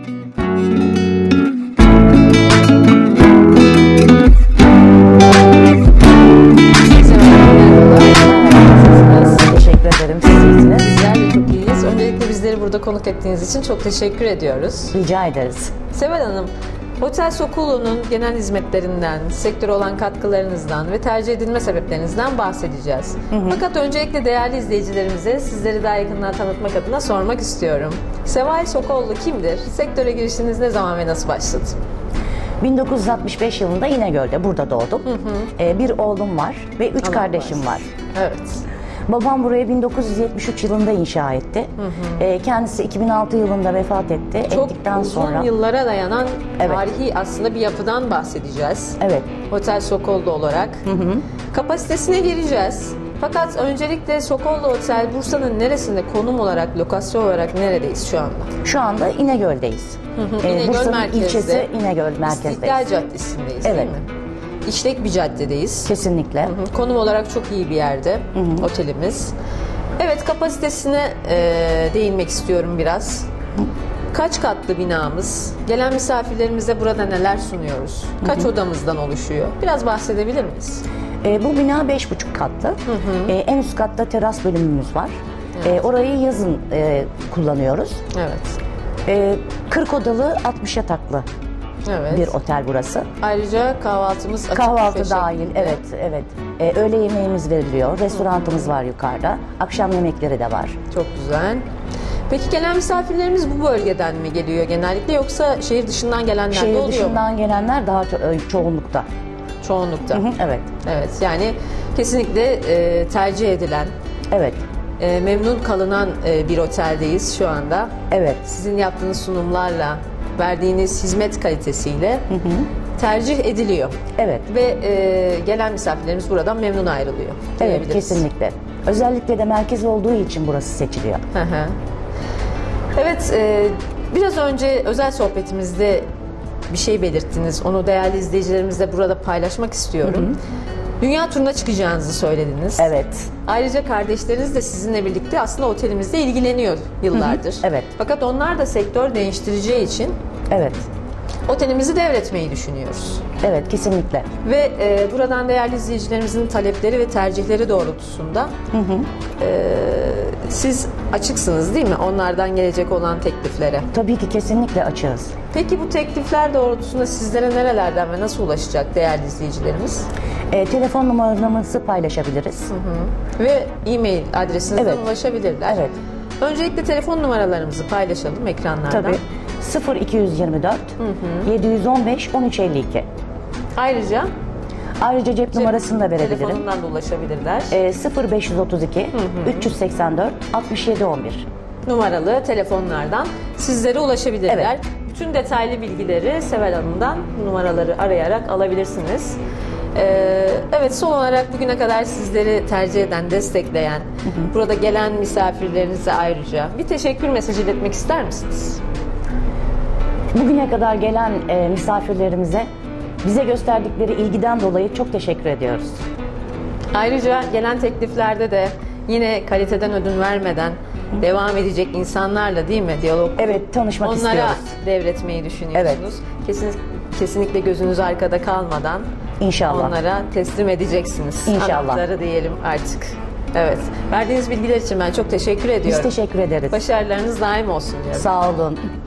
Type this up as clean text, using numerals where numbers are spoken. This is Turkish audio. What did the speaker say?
Teşekkür ederim. Siz iyisiniz. Bizler de çok iyiyiz. Öncelikle bizleri burada konuk ettiğiniz için çok teşekkür ediyoruz. Rica ederiz. Seval Hanım, Otel Sokolo'nun genel hizmetlerinden, sektöre olan katkılarınızdan ve tercih edilme sebeplerinizden bahsedeceğiz. Fakat öncelikle değerli izleyicilerimize sizleri daha yakından tanıtmak adına sormak istiyorum. Seval Sokolo kimdir? Sektöre girişiniz ne zaman ve nasıl başladı? 1965 yılında İnegöl'de, burada doğdum. Bir oğlum var ve 3 kardeşim var. Evet. Babam burayı 1973 yılında inşa etti. Kendisi 2006 yılında vefat etti. Çok Ettikten uzun sonra yıllara dayanan Evet. tarihi aslında bir yapıdan bahsedeceğiz. evet, Otel Sokolo olarak. Kapasitesine gireceğiz. Fakat öncelikle Sokolo Otel Bursa'nın neresinde, konum olarak, lokasyon olarak neredeyiz şu anda? şu anda İnegöl'deyiz. İnegöl Bursa'nın merkezde. ilçesi İnegöl merkezdeyiz. İstiklal Caddesi'ndeyiz değil Evet. mi? İşlek bir caddedeyiz. Kesinlikle. Konum olarak çok iyi bir yerde otelimiz. Evet, kapasitesine değinmek istiyorum biraz. Kaç katlı binamız? Gelen misafirlerimize burada neler sunuyoruz? Kaç odamızdan oluşuyor? Biraz bahsedebilir miyiz? Bu bina 5,5 katlı. En üst katta teras bölümümüz var. Orayı yazın kullanıyoruz. Evet. 40 odalı, 60 yataklı Evet. bir otel burası. Ayrıca kahvaltımız açık Kahvaltı büfe dahil, şeklinde. evet, evet. Öğle yemeğimiz veriliyor, restoranımız var yukarıda, akşam yemekleri de var. Çok güzel. Peki gelen misafirlerimiz bu bölgeden mi geliyor genellikle, yoksa şehir dışından gelenler de Şehir oluyor mu? dışından gelenler daha çoğunlukta. Çoğunlukta. Evet, Evet, yani kesinlikle tercih edilen, evet, memnun kalınan bir oteldeyiz şu anda. evet, Sizin yaptığınız sunumlarla, verdiğiniz hizmet kalitesiyle tercih ediliyor. evet, Ve gelen misafirlerimiz buradan memnun ayrılıyor evet, diyebiliriz. kesinlikle. Özellikle de merkez olduğu için burası seçiliyor. Hı hı. Evet, biraz önce özel sohbetimizde bir şey belirttiniz. Onu değerli izleyicilerimizle burada paylaşmak istiyorum. Dünya turuna çıkacağınızı söylediniz. Evet, Ayrıca kardeşleriniz de sizinle birlikte aslında otelimizde ilgileniyor yıllardır. Evet. Fakat onlar da sektör değiştireceği için evet, otelimizi devretmeyi düşünüyoruz. evet, kesinlikle. Ve buradan değerli izleyicilerimizin talepleri ve tercihleri doğrultusunda siz açıksınız değil mi? Onlardan gelecek olan tekliflere. Tabii ki kesinlikle açığız. Peki bu teklifler doğrultusunda sizlere nerelerden ve nasıl ulaşacak değerli izleyicilerimiz? Telefon numaralarımızı paylaşabiliriz. Ve e-mail adresinizden Evet. ulaşabilirler. Evet. Öncelikle telefon numaralarımızı paylaşalım ekranlardan. Tabii. 0224 715 1352. Ayrıca Cep numarasını da verebilirim. telefonundan da ulaşabilirler. 0532 384 67 11. Numaralı telefonlardan sizlere ulaşabilirler. Evet. Bütün detaylı bilgileri Seval Hanım'dan numaraları arayarak alabilirsiniz. Evet, son olarak bugüne kadar sizleri tercih eden, destekleyen, burada gelen misafirlerinize ayrıca bir teşekkür mesajı iletmek ister misiniz? Bugüne kadar gelen misafirlerimize bize gösterdikleri ilgiden dolayı çok teşekkür ediyoruz. Ayrıca gelen tekliflerde de yine kaliteden ödün vermeden devam edecek insanlarla değil mi diyalog? Evet, tanışmak Onlara istiyoruz. devretmeyi düşünüyorsunuz. Kesinlikle gözünüz arkada kalmadan İnşallah. onlara teslim edeceksiniz. İnşallah. Anahtarı diyelim artık. Evet. Verdiğiniz bilgiler için ben çok teşekkür Biz ediyorum. teşekkür ederiz. Başarılarınız daim olsun diyorum. Sağ olun.